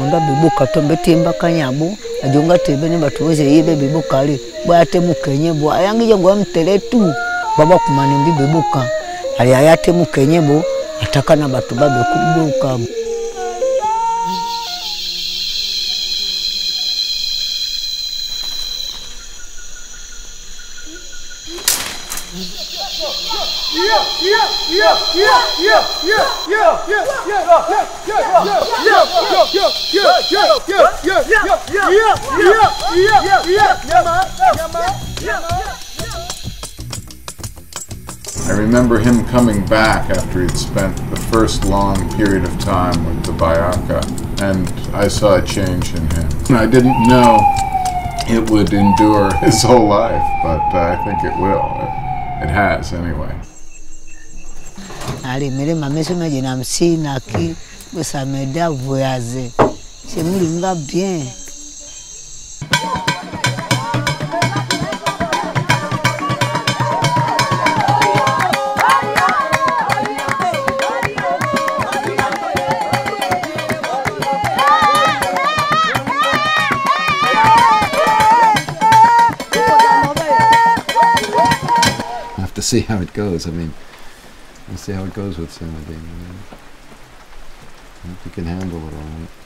onda bibuka tombe timba kanyabu ajonga tebe ne batuweze yibe bibuka ali bwate mukenye bwa yangije ngo amtele tu baba kumane bibuka ali ayate mukenye bo atakana batu babe kubuka. I remember him coming back after he'd spent the first long period of time with the Bayaka, and I saw a change in him. I didn't know it would endure his whole life, but I think it will. It has, anyway. Ali mere mameso meje na msina ki bosa meda voyager. C'est moulinga bien. To see how it goes. I mean, we'll see how it goes with Samadin. I hope you can handle it all right.